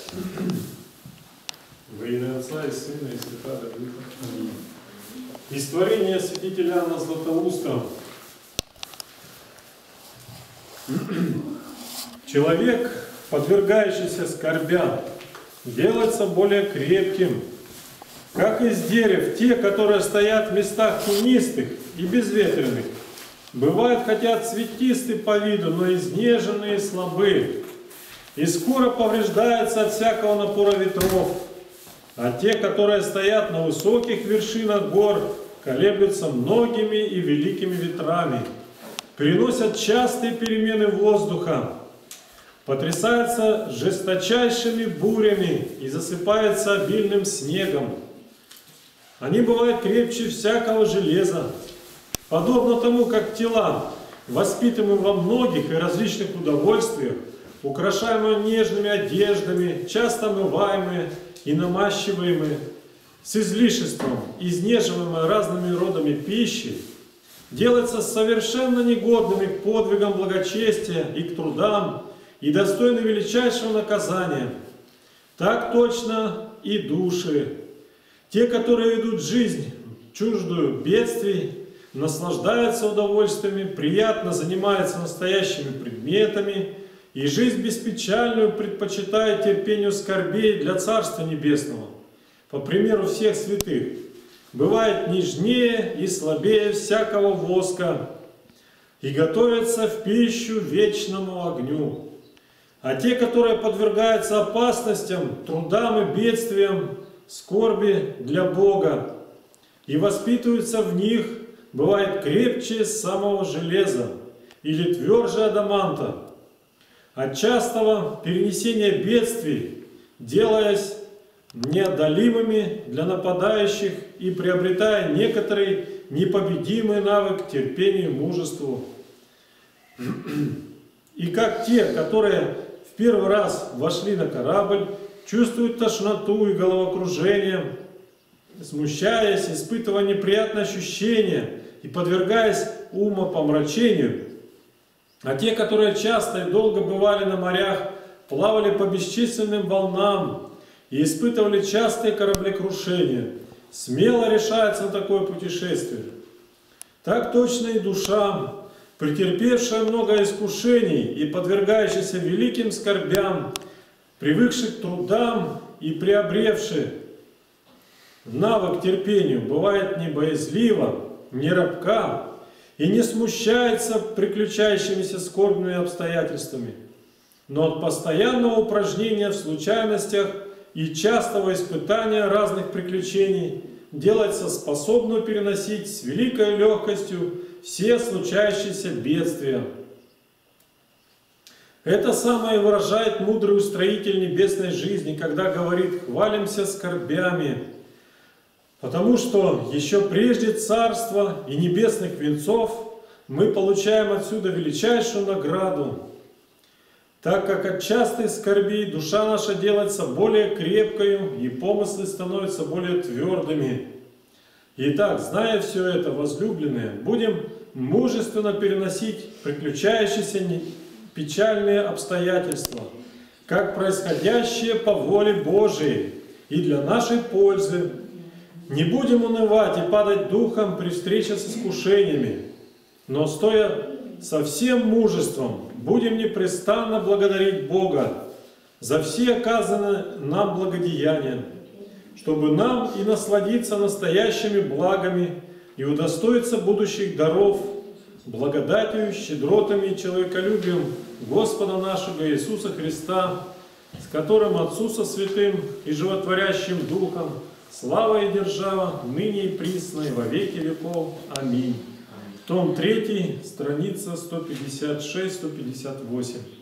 Во имя Отца и Сына и Святаго Духа. Аминь. Из творения святителя Иоанна Златоуста. Человек, подвергающийся скорбям, делается более крепким, как из дерев те, которые стоят в местах тенистых и безветренных. Бывают хотя цветисты по виду, но изнеженные и слабы, и скоро повреждаются от всякого напора ветров. А те, которые стоят на высоких вершинах гор, колеблются многими и великими ветрами, переносят частые перемены воздуха, потрясаются жесточайшими бурями и засыпаются обильным снегом. Они бывают крепче всякого железа, подобно тому, как тела, воспитанные во многих и различных удовольствиях, украшаемые нежными одеждами, часто омываемые и намащиваемые, с излишеством, изнеживаемые разными родами пищи, делаются совершенно негодными к подвигам благочестия и к трудам, и достойны величайшего наказания. Так точно и души, те, которые ведут жизнь чуждую бедствий, наслаждаются удовольствиями, приятно занимаются настоящими предметами, и жизнь беспечальную предпочитает терпению скорбей для Царства Небесного. По примеру всех святых, бывает нежнее и слабее всякого воска, и готовятся в пищу вечному огню. А те, которые подвергаются опасностям, трудам и бедствиям, скорби для Бога, и воспитываются в них, бывает крепче самого железа или тверже адаманта. От частого перенесения бедствий, делаясь неодолимыми для нападающих и приобретая некоторый непобедимый навык терпению и мужеству. И как те, которые в первый раз вошли на корабль, чувствуют тошноту и головокружение, смущаясь, испытывая неприятные ощущения и подвергаясь умопомрачению, а те, которые часто и долго бывали на морях, плавали по бесчисленным волнам и испытывали частые кораблекрушения, смело решаются на такое путешествие. Так точно и душа, претерпевшая много искушений и подвергающаяся великим скорбям, привыкшая к трудам и приобревшая навык терпению, бывает не боязлива, не робка и не смущается приключающимися скорбными обстоятельствами, но от постоянного упражнения в случайностях и частого испытания разных приключений делается способным переносить с великой легкостью все случающиеся бедствия. Это самое выражает мудрый устроитель небесной жизни, когда говорит: «Хвалимся скорбями», потому что еще прежде царства и небесных венцов мы получаем отсюда величайшую награду, так как от частых скорбей душа наша делается более крепкою и помыслы становятся более твердыми. Итак, зная все это, возлюбленные, будем мужественно переносить приключающиеся печальные обстоятельства, как происходящие по воле Божией и для нашей пользы. Не будем унывать и падать духом при встрече с искушениями, но, стоя со всем мужеством, будем непрестанно благодарить Бога за все оказанные нам благодеяния, чтобы нам и насладиться настоящими благами и удостоиться будущих даров, благодатью, щедротами и человеколюбием Господа нашего Иисуса Христа, с которым Отцу со Святым и Животворящим Духом слава и держава, ныне и присно, и во веки веков. Аминь. Том 3, страница 156-158.